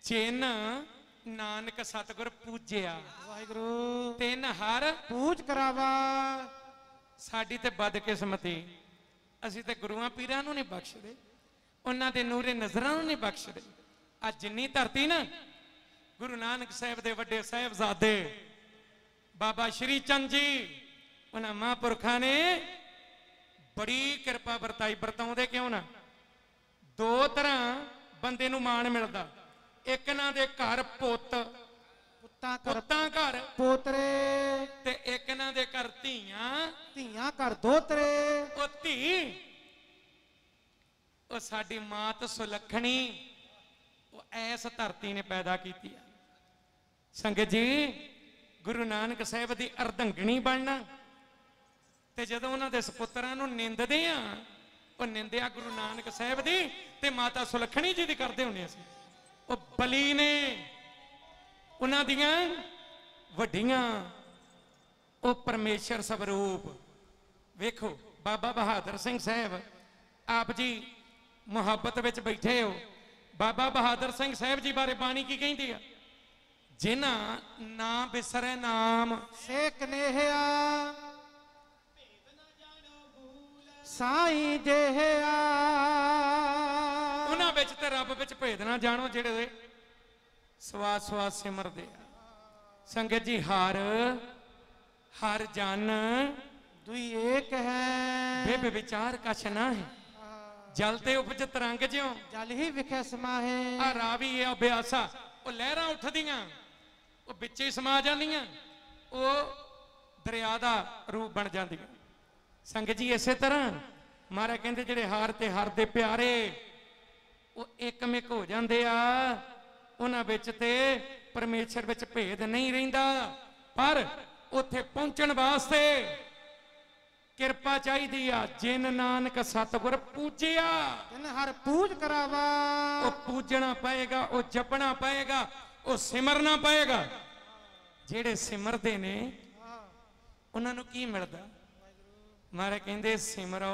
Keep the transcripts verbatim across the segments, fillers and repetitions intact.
जिन नानक सतगुर पूज्या वाहिगुरु तिन हर पूज करावा। साडी ते बदकिस्मती असीं ते गुरुआं पीरां नूं नहीं बख्शदे, उन्हां दे नूरे नज़रां नूं नहीं बख्शदे। अज जिन्नी धरती ना गुरु नानक साहिब दे वड्डे साहिबजादे बाबा श्री चंद जी उन्हां महापुरखां ने बड़ी किरपा वरताई। वरताउंदे क्यों ना? दो तरह बंदे नूं मान मिलदा, एक ना दे घर पुੱਤ पुੱਤਾਂ घर पोतरे ते एक ना दे घर धीआं धीआं घर दोतरे। ओ धी ओ साडी मात सुलखणी ओ ऐस धरती ने पैदा कीती है। संगत जी गुरु नानक साहिब दी अर्धंगणी बनना ते जदों उन्हां दे सपुत्रां नूं निंददे आ ओ निंदिया गुरु नानक साहिब दी ते माता सुलखणी जी दी करदे हुंदे सी। ओ बली ने उन्हां दियां वड्डियां ओ परमेश्वर स्वरूप। वेखो बाबा बहादुर सिंह साहब आप जी मुहब्बत विच बैठे हो। बाबा बहादुर सिंह साहब जी बारे बाणी की कहती है? जिन्ना ना बिसरे नाम से कनेहिया साईं जेहिया। उन्हां विच ते रब विच भेद ना जानो जिहड़े सवास सवास सिमरदे आ। संगत जी हर हर जन दुई एक है, बेबे विचार कछ ना है। जलते उपज तरंग ज्यों जल ही विखे समाहे। आ रावी है अभ्यासा वो लहरां उठदियां वो बिच ही समा जांदियां, वो दरिया दा रूप बन जांदियां। संगत जी इसे तरह महाराज कहंदे जिहड़े हार ते हर दे प्यारे वो एकमिक हो जांदे आ, उन्हां विच ते परमेश्वर विच भेद नहीं रहिंदा। पर उत्थे पहुंचण वास्ते किरपा चाहिदी आ। जिन नानक सतगुर पूजिया तिन हर पूज करावा। वो पूजना पएगा, वो जपना पएगा, वो सिमरना पएगा। जेड़े सिमरदे ने उन्हां नूं की मिलदा? मारे कहंदे सिमरो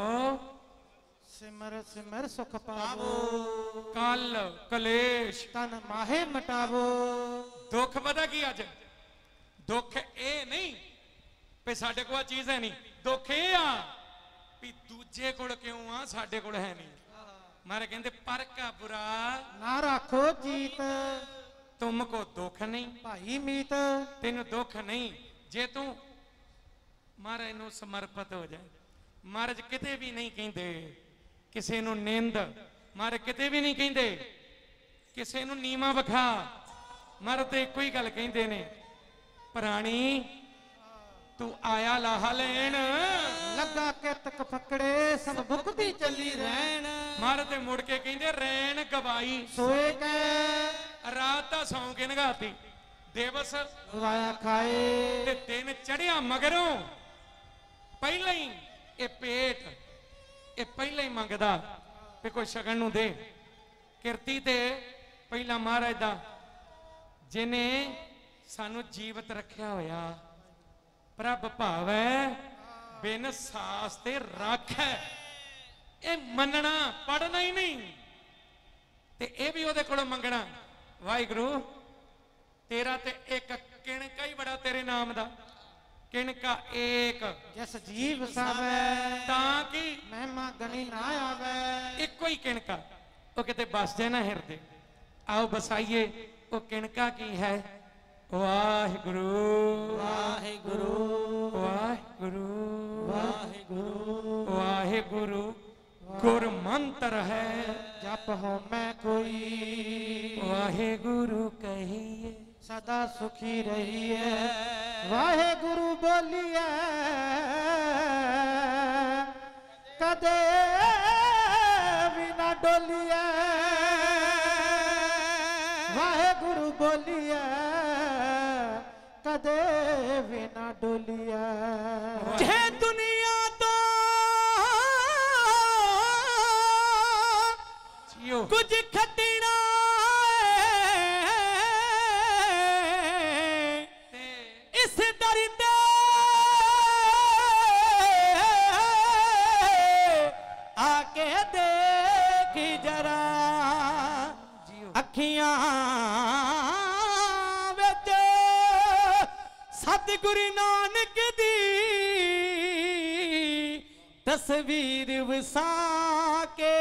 सिमर सिमर सुख पावो, कल कलेश तन माहे मटावो। दुख पता की अज दुख ए नहीं पे साडे कोल चीज है नहीं, दुख ए आ भी दूजे कोल क्यों आ साडे कोल है नहीं। मारे कहंदे पर का बुरा ना रखो जीत, तुमको दुख नहीं भाई मीत। तेन दुख नहीं जे तू महाराज नूं समर्पित हो जाए। महाराज किते भी नहीं कहंदे किसे नूं निंद, महाराज किते भी नहीं कहंदे किसे नूं नीवा विखा। महाराज ते इक्को ही गल कहंदे ने प्राणी तू आया लाहा लैण लगा के तक फकड़े सब भुगती चली रहन। महाराज ते मुड़ के कहंदे रैन गवाई सोए के रात दा सौं के नगाती दिवस गवाया खाए। ते दिन चढ़िया मगरों पहले ही ये पेट ये पहले ही मंगदा भी कोई शगन नूं दे। किरती ते पहला महाराज दा जिन्हें सानू जीवत रखिया होया। प्रभ भावै बिन सास ते रख है, ये मनना पढ़ना ही नहीं ते ये भी ओदे कोलों मंगना। वाहिगुरु तेरा ते एक किणका ही बड़ा तेरे नाम दा, किणका एक जस जीव सावै ताकि महिमा गणी ना आवे। इको ही किणका वो किते बस जाए ना हिरदे। आओ बसाइए वो किणका की है। वाहिगुरु वाहिगुरु वाहिगुरु वाहिगुरु वाहिगुरु गुर मंत्र है जप हो मैं कोई। वाहिगुरु कहिए सदा सुखी रहिए। वाहिगुरु बोलिए कदे भी ना डोलिए। वाहिगुरु बोलिए कदे भी ना डोलिए। जे दुनिया तो कुछ खटना इस दर ते आके देख जरा अखियां सतगुरु नानक दी तस्वीर वसा के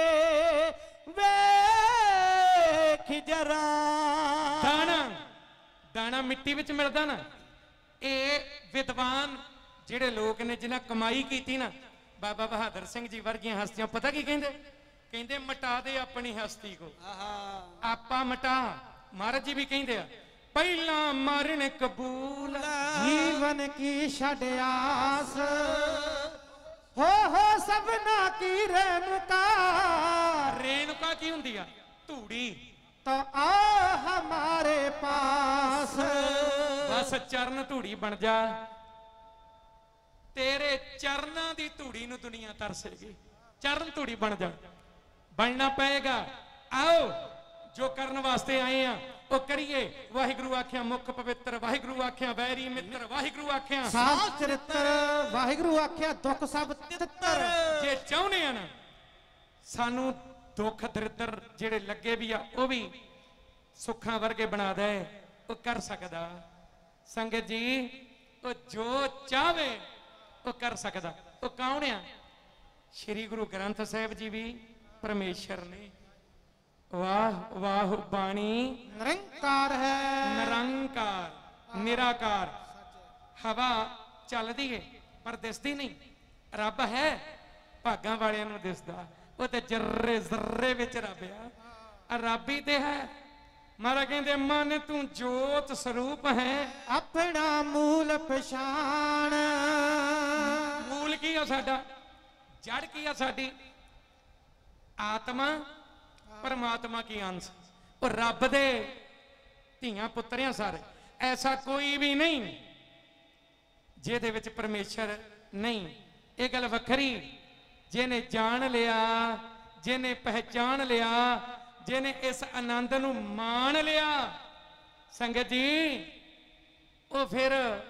वेख जरा। दाना दाना मिट्टी विच मिलदा ना, ये विद्वान ਜਿਹੜੇ ਲੋਕ ਨੇ ਜਿਨ੍ਹਾਂ ਕਮਾਈ ਕੀਤੀ ਨਾ, ਬਾਬਾ ਬਹਾਦਰ ਸਿੰਘ ਜੀ ਵਰਗੀਆਂ ਹਸਤੀਆਂ ਪਤਾ ਕੀ ਕਹਿੰਦੇ? ਕਹਿੰਦੇ ਮਿਟਾ ਦੇ ਆਪਣੀ ਹਸਤੀ ਕੋ, ਆਪਾ ਮਿਟਾ। ਮਹਾਰਾਜ ਜੀ ਵੀ ਕਹਿੰਦੇ ਆ ਪਹਿਲਾਂ ਮਰਨ ਕਬੂਲ, जीवन की छड़ आस हो हो सबना की रेणुका। ਰੇਣੁਕਾ ਕੀ ਹੁੰਦੀ ਆ? ਧੂੜੀ। तो आ हमारे पास। ਬਸ ਚਰਨ ਧੂੜੀ ਬਣ ਜਾ, ਤੇਰੇ ਚਰਨਾਂ ਦੀ ਧੂੜੀ ਨੂੰ ਦੁਨੀਆ ਤਰਸੇਗੀ। ਚਰਨ ਧੂੜੀ ਬਣ ਜਾ, ਬਣਨਾ ਪਏਗਾ। ਆਓ ਜੋ ਕਰਨ ਵਾਸਤੇ ਆਏ ਆ ਉਹ ਕਰੀਏ। ਵਾਹਿਗੁਰੂ ਆਖਿਆ ਮੁਖ ਪਵਿੱਤਰ, ਵਾਹਿਗੁਰੂ ਆਖਿਆ ਵੈਰੀ ਮਿੱਤਰ, ਵਾਹਿਗੁਰੂ ਆਖਿਆ साफ चरित्र, वाहिगुरु आख्या दुख सब तितर। ਜੇ ਚਾਹੁੰਦੇ ਆ ਨਾ ਸਾਨੂੰ ਦੁੱਖ ਦਰਿਦਰ ਜਿਹੜੇ ਲੱਗੇ ਵੀ ਆ ਉਹ ਵੀ ਸੁੱਖਾਂ ਵਰਗੇ ਬਣਾ ਦੇ, ਉਹ ਕਰ ਸਕਦਾ। ਸੰਗਤ ਜੀ ਉਹ ਜੋ ਚਾਹਵੇ ਉਹ ਕਰ ਸਕਦਾ। ਉਹ ਕੌਣ ਆ? ਸ਼੍ਰੀ ਗੁਰੂ ਗ੍ਰੰਥ ਸਾਹਿਬ ਜੀ ਵੀ ਪਰਮੇਸ਼ਰ ਨੇ। ਵਾਹ ਵਾਹ ਬਾਣੀ निरंकार है। ਨਿਰੰਕਾਰ ਨਿਰਾਕਾਰ। ਹਵਾ ਚੱਲਦੀ ਏ ਪਰ ਦਿਸਦੀ ਨਹੀਂ। ਰੱਬ ਹੈ, ਭਾਗਾਂ ਵਾਲਿਆਂ ਨੂੰ ਦਿਸਦਾ। ਉਹ ਤੇ ਜਰਰੇ ਜ਼ਰਰੇ ਵਿੱਚ ਰੱਬ ਆ। ਰੱਬ ਹੀ ਤੇ ਹੈ। ਮਹਾਰਾਜ ਕਹਿੰਦੇ ਮਨ ਤੂੰ ਜੋਤ ਸਰੂਪ ਹੈ। अपना मूल पछाण। ਮੂਲ ਕੀ ਆ ਸਾਡਾ? ਜੜ ਕੀ ਆ ਸਾਡੀ? ਆਤਮਾ ਪਰਮਾਤਮਾ ਕੀ ਅੰਸ਼। ਉਹ ਰੱਬ ਦੇ ਧੀਆਂ ਪੁੱਤਰਿਆਂ ਸਾਰੇ। ਐਸਾ ਕੋਈ ਵੀ ਨਹੀਂ ਜਿਹਦੇ ਵਿੱਚ ਪਰਮੇਸ਼ਰ ਨਹੀਂ। ਇਹ ਗੱਲ ਵੱਖਰੀ। ਜਿਹਨੇ ਜਾਣ ਲਿਆ, ਜਿਹਨੇ ਪਹਿਚਾਨ ਲਿਆ, ਜਿਹਨੇ ਇਸ ਆਨੰਦ ਨੂੰ ਮਾਣ ਲਿਆ, ਸੰਗਤ ਜੀ ਉਹ ਫਿਰ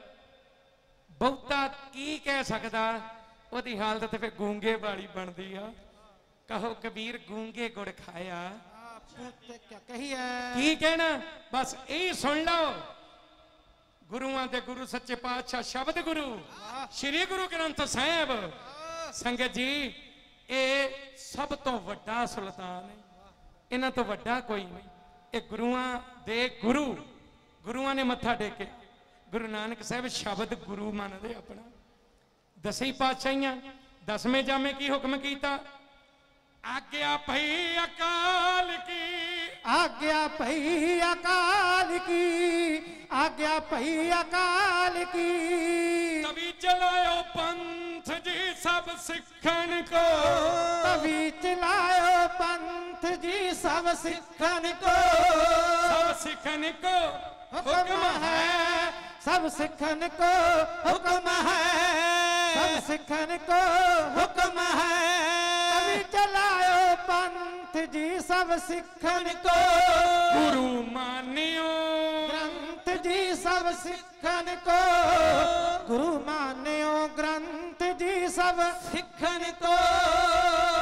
ਬਹੁਤਾ ਕੀ ਕਹਿ ਸਕਦਾ? ਉਹਦੀ ਹਾਲਤ ਤੇ ਫਿਰ ਗੂੰਗੇ ਵਾਲੀ ਬਣਦੀ ਆ। ਕਹੋ ਕਬੀਰ ਗੂੰਗੇ ਗੁੜ ਖਾਇਆ। क्या कही है? ਕੀ ਕਹਿਣਾ? ਬਸ ਇਹ ਸੁਣ ਲਓ। ਗੁਰੂਆਂ ਦੇ ਗੁਰੂ ਸੱਚੇ ਪਾਤਸ਼ਾਹ ਸ਼ਬਦ ਗੁਰੂ ਸ਼੍ਰੀ ਗੁਰੂ ਗ੍ਰੰਥ ਸਾਹਿਬ। ਸੰਗਤ ਜੀ ਇਹ ਸਭ ਤੋਂ ਵੱਡਾ ਸੁਲਤਾਨ ਹੈ। ਇਹਨਾਂ ਤੋਂ ਵੱਡਾ ਕੋਈ ਨਹੀਂ। ਇਹ ਗੁਰੂਆਂ ਦੇ ਗੁਰੂ, ਗੁਰੂਆਂ ਨੇ ਮੱਥਾ ਟੇਕੇ। ਗੁਰੂ ਨਾਨਕ ਸਾਹਿਬ ਸ਼ਬਦ ਗੁਰੂ ਮੰਨਦੇ ਆਪਣਾ। ਦਸਈ ਪਾਤਸ਼ਾਹੀਆਂ ਦਸਵੇਂ ਜਾਮੇ ਕੀ ਹੁਕਮ ਕੀਤਾ? आज्ञा भई अकाल की, आज्ञा भई अकाल की, आज्ञा भई अकाल की। तभी चलायो पंथ जी सब सिखन को, तभी चलायो पंथ जी सब सिखन को। सब सिखन को हुक्म है, सब सिखन को हुक्म है, सब सिखन को हुक्म है। तभी चलायो पंथ जी सब सिखन को। गुरु मानियो ग्रंथ जी सब सिखन को, गुरु मान्यो ग्रंथ जी सब सिखन को।